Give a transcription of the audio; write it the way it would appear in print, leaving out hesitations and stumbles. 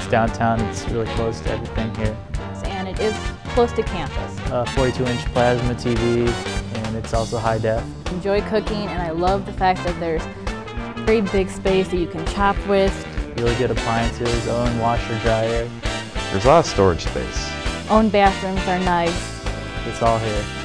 It's downtown, it's really close to everything here. And it is close to campus. 42-inch plasma TV, and it's also high def. Enjoy cooking, and I love the fact that there's a very big space that you can chop with. Really good appliances, own washer, dryer. There's a lot of storage space. Own bathrooms are nice. It's all here.